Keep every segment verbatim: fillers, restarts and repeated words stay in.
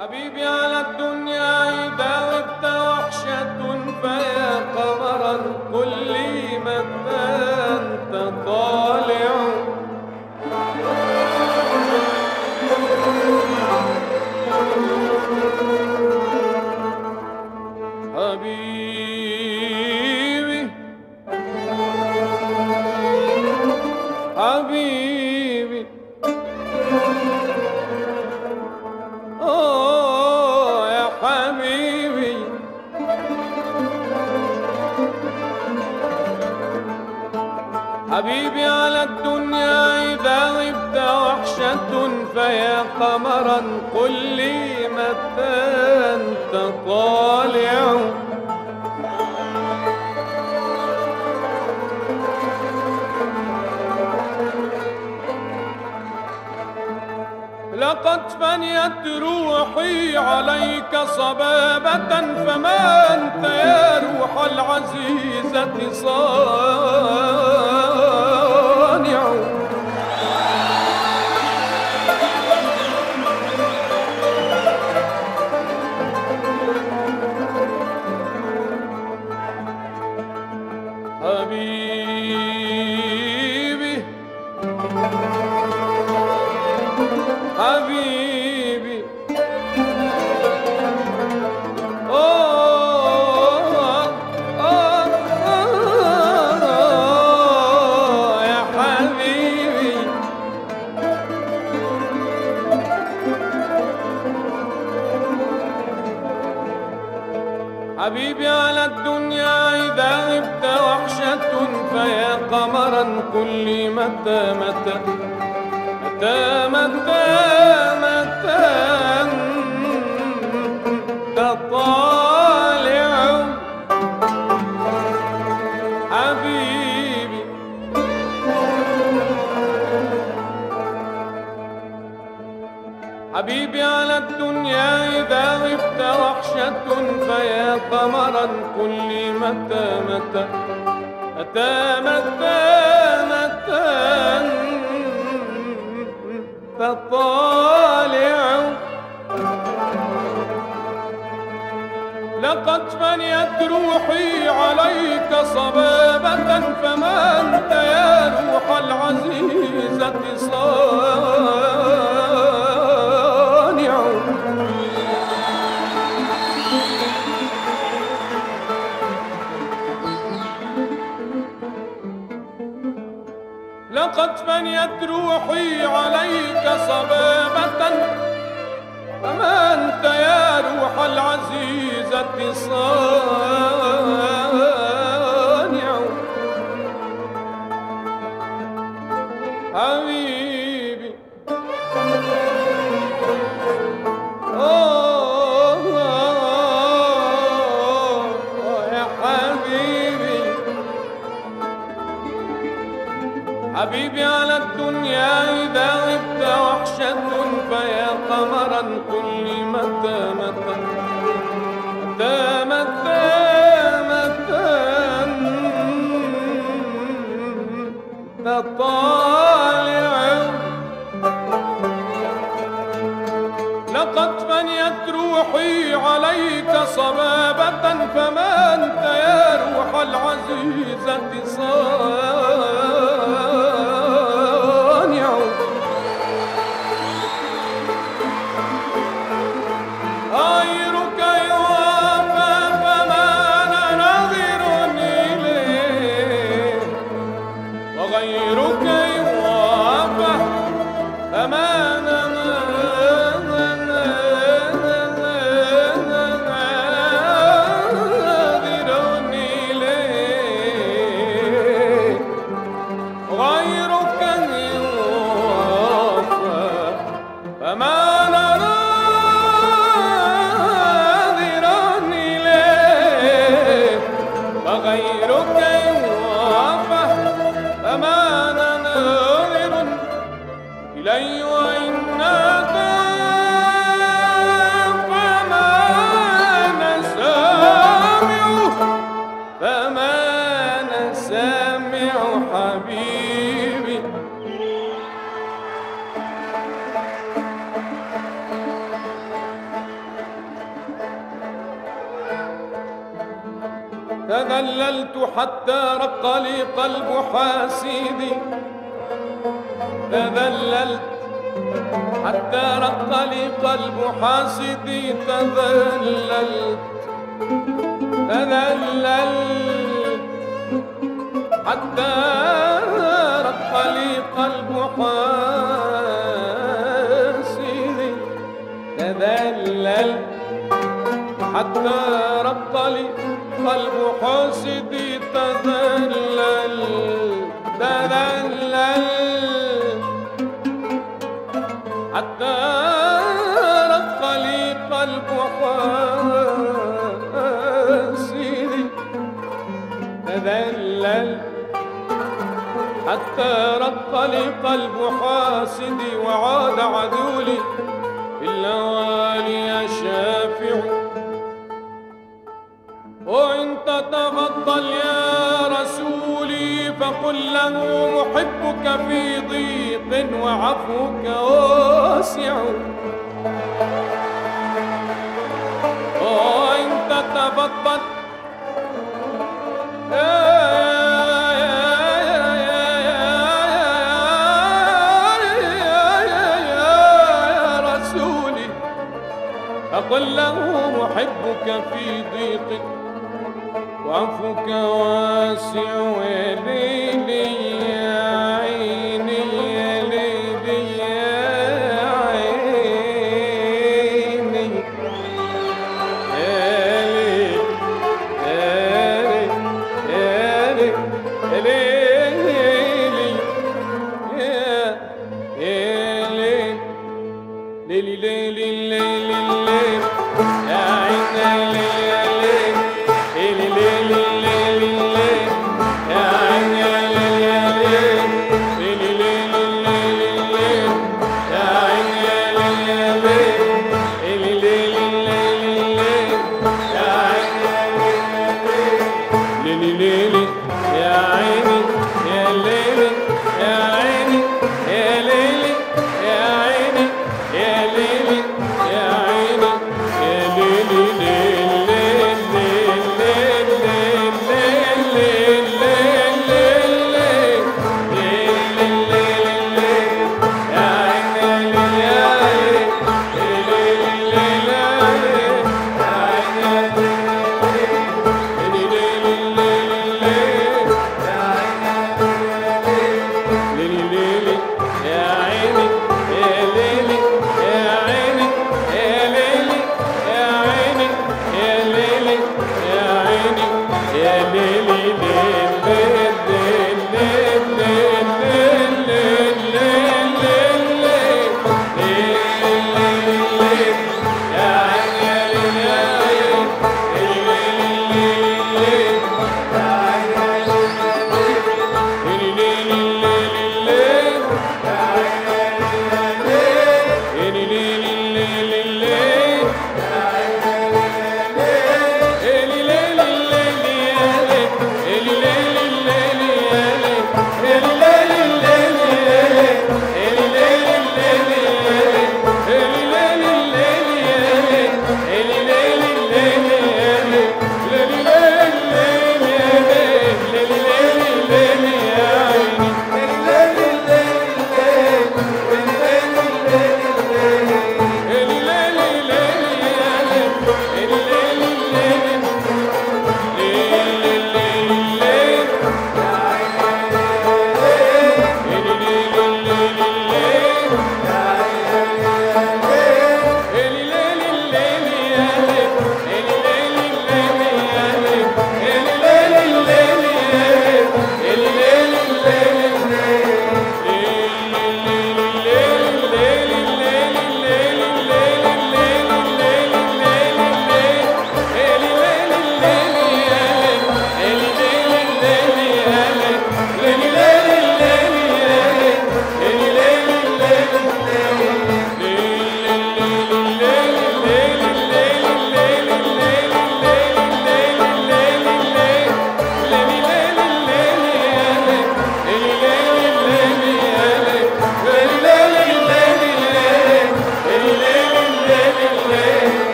حبيبي على الدنيا إذا غبت وحشة فيا قمرا كل متى أنت طالع. حبيبي حبيبي آه يا حبيبي، حبيبي على الدنيا إذا غبت وحشة فيا قمرا قل لي متى أنت طالع. لقد فنيت روحي عليك صبابة فما أنت يا روح العزيزة صانع. حبيبي حبيبي آه آه آه يا حبيبي، حبيبي على الدنيا إذا غبت وحشة فيا قمرا كل متى متى متى متى متى أنت طالع. حبيبي حبيبي على الدنيا إذا غبت وحشة فيا قمرا كل متى متى متى متى متى أنت طالع. لقد فنيت روحي عليك صبابة فما أنت يا روح العزيزة صانع. لقد فنيت روحي عليك صبابة فما أنت يا روح العزيزة صانع. حبيبي آه يا حبيبي، حبيبي على الدنيا إذا غبت وحشة فيا قمرا كل متى متى متى متى متى أنت طالع. لقد فنيت روحي عليك صبابة فما أنت يا روح العزيزة صانع. غيرك يوافى فما أنا ناظر إليه، وغيرك يوافى فما أنا ناظر إليه. تذللت حتى رق لي قلب حاسدي، تذللت حتى رق لي قلب حاسدي، تذللت تذللت حتى رق لي قلب حاسدي، تذللت حتى رق لي قلب حاسدي، تذلل تذلل حتى رق لي قلب حاسدي، تذلل حتى رق لي قلب حاسدي، وعاد عدولي في الليالي شافع. وإن تتفضل يا رسولي فقل له محبك في ضيق وعفوك واسع. وإن تتفضل يا رسولي فقل له محبك في ضيق وعفوك واسع. وليلي يا عيني يا ليلي يا عيني يا ليل يا ليل يا ليلي يا ليل ليلي ليلي ليلي ليل يا عيني يا ليل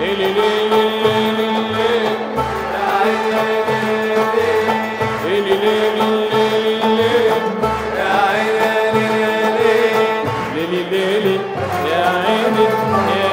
يا عيني يا